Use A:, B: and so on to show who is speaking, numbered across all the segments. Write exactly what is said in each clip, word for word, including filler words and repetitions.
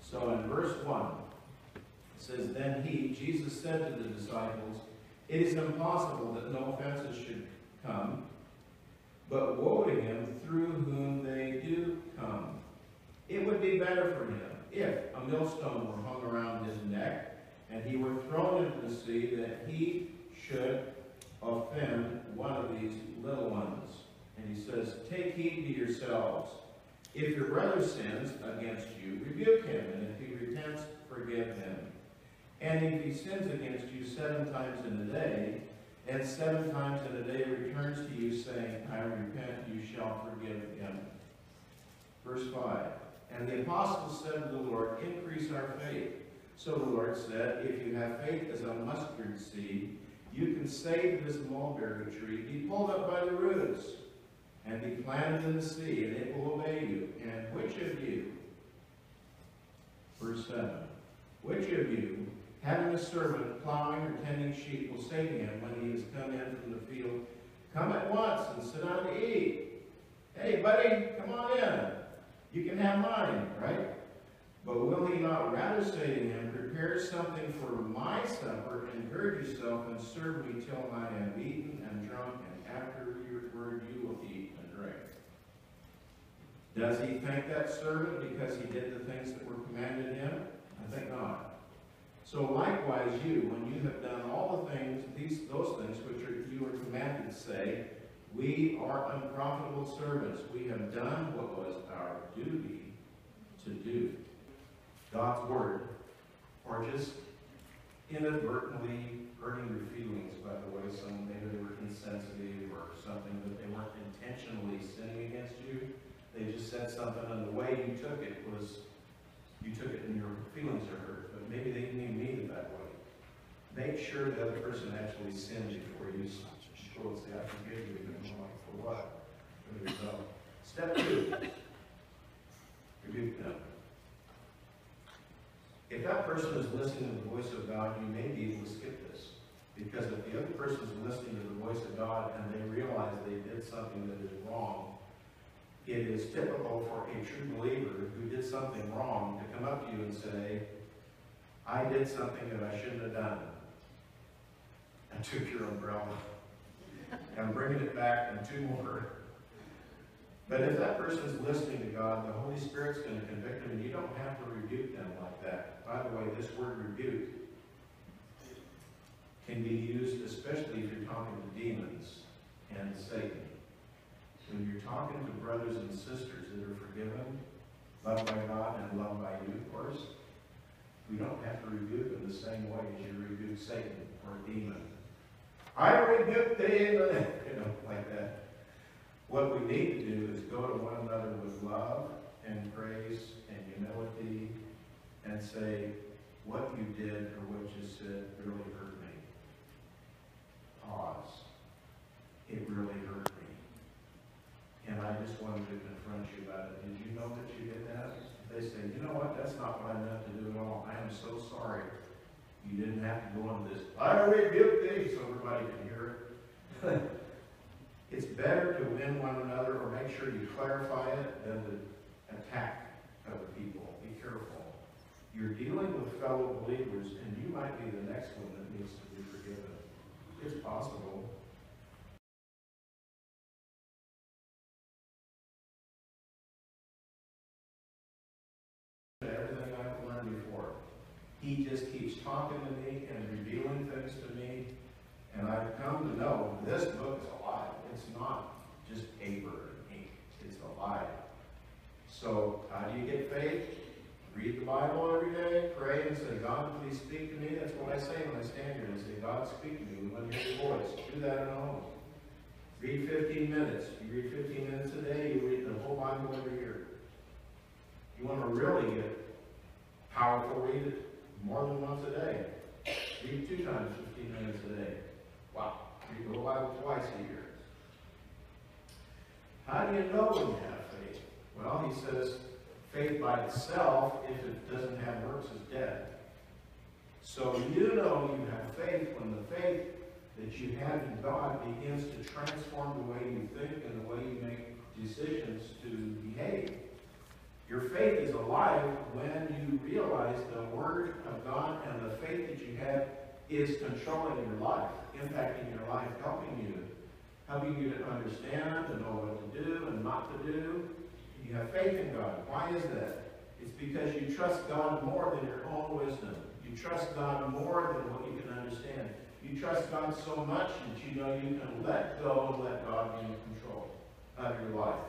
A: So in verse one, it says, Then he, Jesus, said to the disciples, It is impossible that no offenses should come, but woe to him through whom they do come. It would be better for him if a millstone were hung around his neck, and he were thrown into the sea, that he should offend one of these little ones. And he says, Take heed to yourselves. If your brother sins against you, rebuke him, and if he repents, forgive him. And if he sins against you seven times in a day, and seven times in a day returns to you, saying, I repent, you shall forgive him. Verse five, And the apostles said to the Lord, Increase our faith. So the Lord said, If you have faith as a mustard seed, you can say to this mulberry tree, Be pulled up by the roots, and be planted in the sea, and it will obey you. And which of you, verse seven, which of you, having a servant plowing or tending sheep, will say to him when he has come in from the field, Come at once and sit down to eat. Hey, buddy, come on in. You can have mine, right? But will he not rather say to him, Prepare something for my supper, and gird yourself, and serve me till I have eaten and drunk, and afterward you will eat and drink? Does he thank that servant because he did the things that were commanded him? I think not. So likewise you, when you have done all the things, these those things which are, you are commanded, say, We are unprofitable servants. We have done what was our duty to do. God's word, or just inadvertently hurting your feelings by the way some maybe they were insensitive or something, that they weren't intentionally sinning against you. They just said something, and the way you took it was, you took it and your feelings are hurt, but maybe they didn't even mean it that way. Make sure the other person actually sinned before you go and say, I forgive you. And I'm like, for what? There you go. Step two, rebuke them. If that person is listening to the voice of God, you may be able to skip this. Because if the other person is listening to the voice of God and they realize they did something that is wrong, it is typical for a true believer who did something wrong to come up to you and say, I did something that I shouldn't have done. I took your umbrella. I'm bringing it back and two more. But if that person is listening to God, the Holy Spirit's going to convict them, and you don't have to rebuke them like that. By the way, this word rebuke can be used especially if you're talking to demons and Satan. When you're talking to brothers and sisters that are forgiven, loved by God and loved by you, of course, we don't have to rebuke them the same way as you rebuke Satan or a demon. I rebuke the demon, you know, like that. What we need to do is go to one another with love and grace and humility and say, what you did or what you said really hurt me. Pause. It really hurt me. And I just wanted to confront you about it. Did you know that you did that? They say, you know what? That's not what I meant to do at all. I am so sorry. You didn't have to go on this, I rebuke thee, so everybody can hear it. It's better to win one another or make sure you clarify it than to attack other people. Be careful. You're dealing with fellow believers, and you might be the next one that needs to be forgiven. It's possible. Everything I've learned before. He just keeps talking to me and revealing things to me, and I've come to know this book is alive. It's not just paper and ink. It's alive. So how do you get faith? Read the Bible every day, pray and say, God, please speak to me. That's what I say when I stand here. I say, God, speak to me. We want to hear your voice. Do that at home. Read fifteen minutes. You read fifteen minutes a day, you read the whole Bible every year. You want to really get powerful, read it more than once a day. Read two times fifteen minutes a day. Wow. Read the whole Bible twice a year. How do you know when you have faith? Well, he says, faith by itself, if it doesn't have works, is dead. So you know you have faith when the faith that you have in God begins to transform the way you think and the way you make decisions to behave. Your faith is alive when you realize the Word of God and the faith that you have is controlling your life, impacting your life, helping you, helping you to understand, to know what to do and not to do. You have faith in God. Why is that? It's because you trust God more than your own wisdom. You trust God more than what you can understand. You trust God so much that you know you can let go and let God be in control of your life.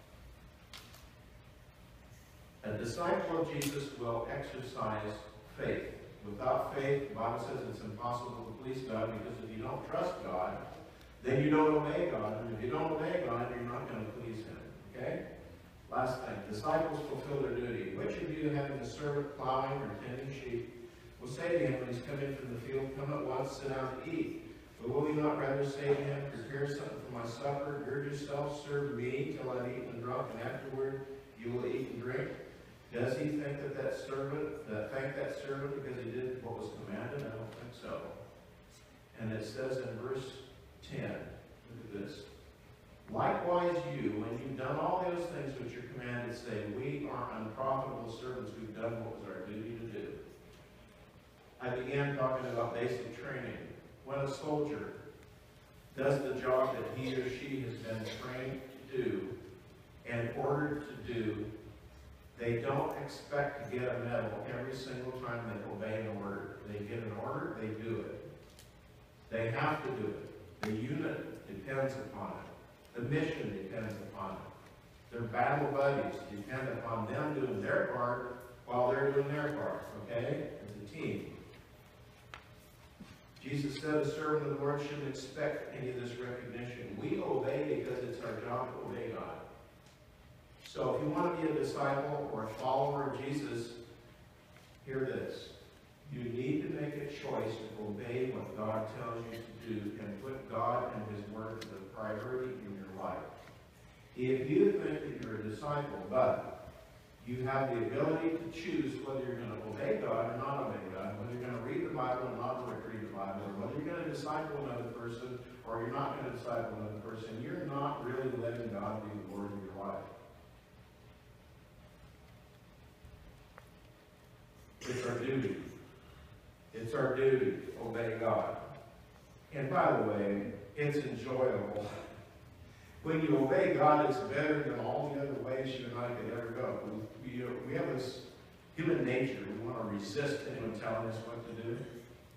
A: A disciple of Jesus will exercise faith. Without faith, the Bible says it's impossible to please God, because if you don't trust God, then you don't obey God. And if you don't obey God, you're not going to please Him. Okay? Last thing, disciples fulfill their duty. Which of you, having a servant plowing or tending sheep, will say to him when he's come in from the field, come at once, sit down to eat? But will he not rather say to him, prepare something for my supper, gird yourself, serve me till I've eaten and drunk, and afterward you will eat and drink? Does he think that that servant, uh, thank that servant because he did what was commanded? I don't think so. And it says in verse ten, look at this. Likewise you, when you've done all those things which are commanded, say, we are unprofitable servants, we've done what was our duty to do. I began talking about basic training. When a soldier does the job that he or she has been trained to do and ordered to do, they don't expect to get a medal every single time they obey an order. They get an order, they do it. They have to do it. The unit depends upon it. The mission depends upon it. Their battle buddies depend upon them doing their part while they're doing their part, okay? As a team. Jesus said a servant of the Lord shouldn't expect any of this recognition. We obey because it's our job to obey God. So if you want to be a disciple or a follower of Jesus, hear this. You need to make a choice to obey what God tells you to do and put God and His Word as a priority in your life. If you think that you're a disciple, but you have the ability to choose whether you're going to obey God or not obey God, whether you're going to read the Bible or not read the Bible, or whether you're going to disciple another person or you're not going to disciple another person, you're not really letting God be the Lord of your life. It's our duty. It's our duty to obey God. And by the way, it's enjoyable. When you obey God, it's better than all the other ways you and I could ever go. We, we, we have this human nature. We want to resist anyone telling us what to do.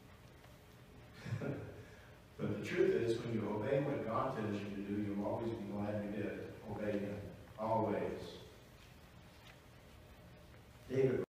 A: But the truth is, when you obey what God tells you to do, you'll always be glad you did. Obey Him. Always. David